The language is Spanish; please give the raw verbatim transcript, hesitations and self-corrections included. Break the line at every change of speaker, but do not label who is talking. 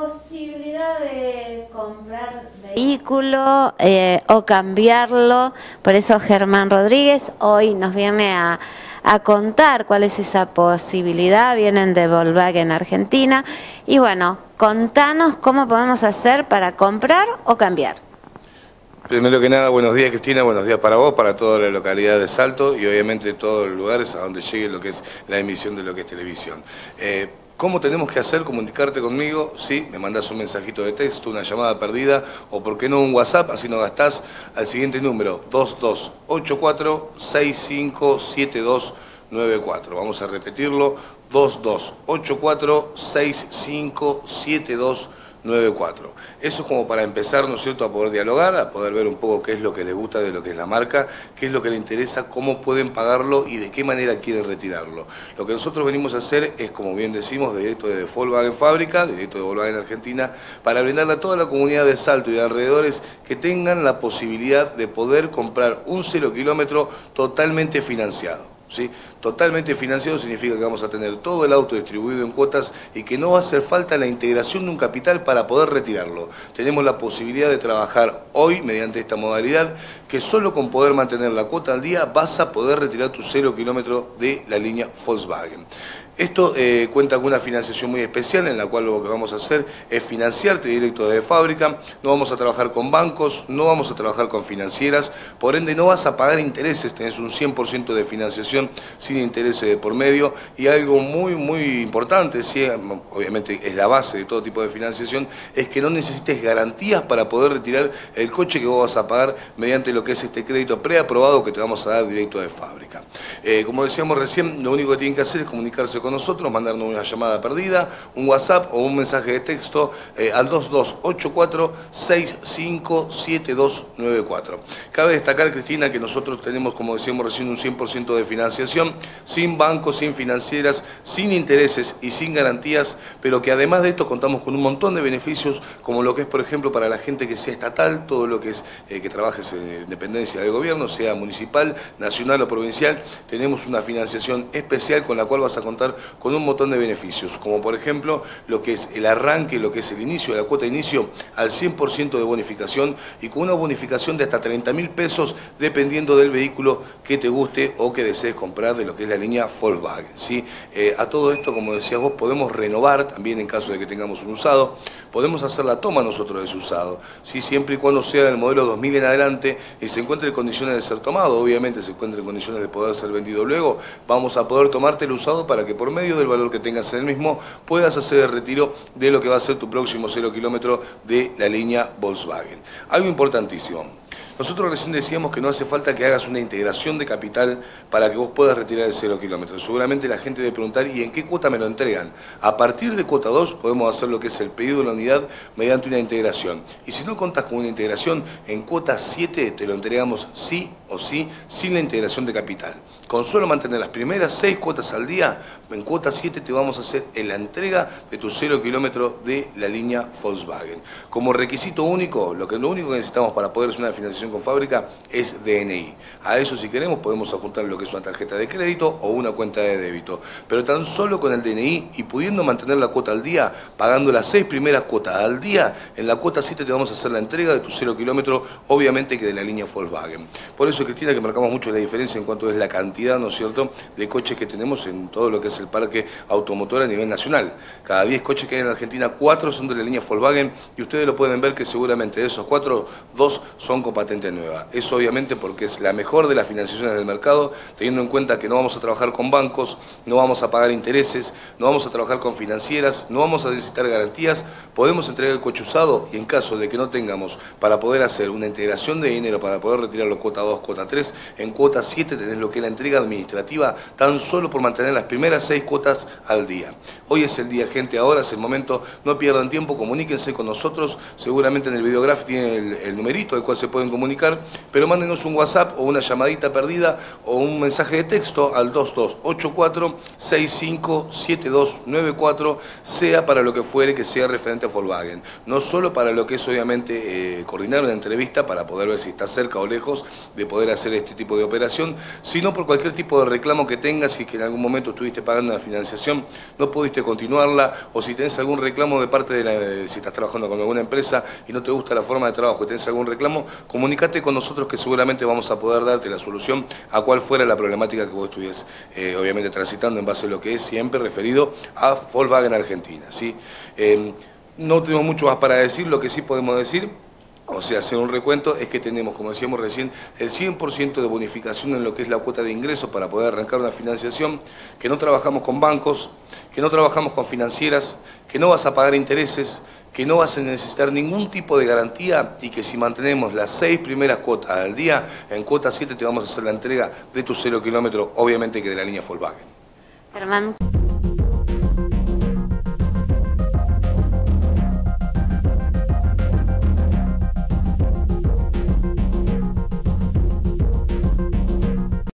posibilidad de comprar vehículo eh, o cambiarlo. Por eso Germán Rodríguez hoy nos viene a, a contar cuál es esa posibilidad. Vienen de Volkswagen Argentina. Y bueno, contanos cómo podemos hacer para comprar o cambiar.
Primero que nada, buenos días Cristina, buenos días para vos, para toda la localidad de Salto y obviamente todos los lugares a donde llegue lo que es la emisión de lo que es televisión. Eh, ¿Cómo tenemos que hacer? Comunicarte conmigo, sí, me mandás un mensajito de texto, una llamada perdida o por qué no un WhatsApp, así no gastás, al siguiente número, dos dos ocho cuatro seis cinco siete dos nueve cuatro. Vamos a repetirlo, dos dos ocho cuatro seis cinco siete dos nueve cuatro. Eso es como para empezar, ¿no es cierto?, a poder dialogar, a poder ver un poco qué es lo que les gusta de lo que es la marca, qué es lo que les interesa, cómo pueden pagarlo y de qué manera quieren retirarlo. Lo que nosotros venimos a hacer es, como bien decimos, directo de Volkswagen Fábrica, directo de Volkswagen Argentina, para brindarle a toda la comunidad de Salto y de alrededores que tengan la posibilidad de poder comprar un cero kilómetro totalmente financiado. ¿Sí? Totalmente financiado significa que vamos a tener todo el auto distribuido en cuotas y que no va a hacer falta la integración de un capital para poder retirarlo. Tenemos la posibilidad de trabajar hoy mediante esta modalidad que solo con poder mantener la cuota al día vas a poder retirar tu cero kilómetro de la línea Volkswagen. Esto eh, cuenta con una financiación muy especial en la cual lo que vamos a hacer es financiarte directo desde fábrica, no vamos a trabajar con bancos, no vamos a trabajar con financieras, por ende no vas a pagar intereses, tenés un cien por ciento de financiación sin intereses de por medio y algo muy muy importante, sí, obviamente es la base de todo tipo de financiación, es que no necesites garantías para poder retirar el coche que vos vas a pagar mediante lo que es este crédito preaprobado que te vamos a dar directo de fábrica. Eh, como decíamos recién, lo único que tienen que hacer es comunicarse con nosotros, mandarnos una llamada perdida, un WhatsApp o un mensaje de texto eh, al dos dos ocho cuatro seis cinco siete dos nueve cuatro. Cabe destacar, Cristina, que nosotros tenemos, como decíamos recién, un cien por ciento de financiación, sin bancos, sin financieras, sin intereses y sin garantías, pero que además de esto contamos con un montón de beneficios, como lo que es, por ejemplo, para la gente que sea estatal, todo lo que es eh, que trabajes en dependencia del gobierno, sea municipal, nacional o provincial, tenemos una financiación especial con la cual vas a contar con un montón de beneficios, como por ejemplo lo que es el arranque, lo que es el inicio de la cuota de inicio al cien por ciento de bonificación y con una bonificación de hasta treinta mil pesos dependiendo del vehículo que te guste o que desees comprar de lo que es la línea Volkswagen, ¿sí? Eh, a todo esto, como decías vos, podemos renovar también en caso de que tengamos un usado, podemos hacer la toma nosotros de ese usado, ¿sí? Siempre y cuando sea del modelo dos mil en adelante y se encuentre en condiciones de ser tomado, obviamente se encuentre en condiciones de poder ser vendido luego, vamos a poder tomarte el usado para que por medio del valor que tengas en el mismo puedas hacer el retiro de lo que va a ser tu próximo cero kilómetro de la línea Volkswagen. Algo importantísimo. Nosotros recién decíamos que no hace falta que hagas una integración de capital para que vos puedas retirar el cero kilómetros. Seguramente la gente debe preguntar, ¿y en qué cuota me lo entregan? A partir de cuota dos podemos hacer lo que es el pedido de la unidad mediante una integración. Y si no contás con una integración, en cuota siete te lo entregamos sí o sí, sin la integración de capital. Con solo mantener las primeras seis cuotas al día, en cuota siete te vamos a hacer en la entrega de tu cero kilómetro de la línea Volkswagen. Como requisito único, lo, que, lo único que necesitamos para poder hacer una financiación con fábrica es D N I. A eso, si queremos, podemos adjuntar lo que es una tarjeta de crédito o una cuenta de débito. Pero tan solo con el D N I y pudiendo mantener la cuota al día, pagando las seis primeras cuotas al día, en la cuota siete te vamos a hacer la entrega de tu cero kilómetro, obviamente que de la línea Volkswagen. Por eso, Cristina, que marcamos mucho la diferencia en cuanto es la cantidad, ¿no es cierto?, de coches que tenemos en todo lo que es el parque automotor a nivel nacional. Cada diez coches que hay en Argentina, cuatro son de la línea Volkswagen y ustedes lo pueden ver que seguramente de esos cuatro, dos son con patente nueva. Eso obviamente porque es la mejor de las financiaciones del mercado, teniendo en cuenta que no vamos a trabajar con bancos, no vamos a pagar intereses, no vamos a trabajar con financieras, no vamos a necesitar garantías, podemos entregar el coche usado y en caso de que no tengamos para poder hacer una integración de dinero para poder retirarlo cuota dos, cuota tres, en cuota siete tenés lo que es la entrega administrativa tan solo por mantener las primeras seis cuotas al día. Hoy es el día, gente, ahora es el momento, no pierdan tiempo, comuníquense con nosotros, seguramente en el videograph tienen el, el numerito al cual se pueden comunicar, pero mándenos un WhatsApp o una llamadita perdida o un mensaje de texto al dos dos ocho cuatro seis cinco siete dos nueve cuatro, sea para lo que fuere que sea referente a Volkswagen, no solo para lo que es obviamente eh, coordinar una entrevista para poder ver si está cerca o lejos de poder hacer este tipo de operación, sino por cualquier cualquier tipo de reclamo que tengas, si es que en algún momento estuviste pagando una financiación, no pudiste continuarla, o si tenés algún reclamo de parte de la, de, si estás trabajando con alguna empresa y no te gusta la forma de trabajo y tenés algún reclamo, comunicate con nosotros que seguramente vamos a poder darte la solución a cuál fuera la problemática que vos estuvieses, eh, obviamente, transitando en base a lo que es siempre referido a Volkswagen Argentina, ¿sí? Eh, no tenemos mucho más para decir, lo que sí podemos decir, o sea, hacer un recuento, es que tenemos, como decíamos recién, el cien por ciento de bonificación en lo que es la cuota de ingresos para poder arrancar una financiación, que no trabajamos con bancos, que no trabajamos con financieras, que no vas a pagar intereses, que no vas a necesitar ningún tipo de garantía y que si mantenemos las seis primeras cuotas al día, en cuota siete te vamos a hacer la entrega de tu cero kilómetro, obviamente que de la línea Volkswagen.
Germán.